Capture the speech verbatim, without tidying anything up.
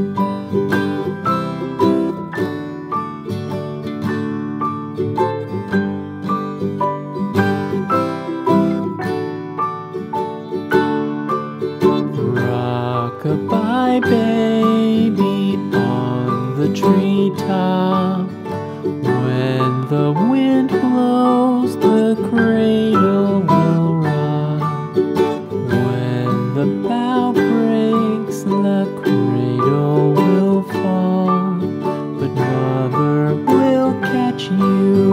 Rock-a-bye baby on the treetop. When the wind blows, the cradle will rock. When the bough breaks, the cradle will fall. But mother will catch you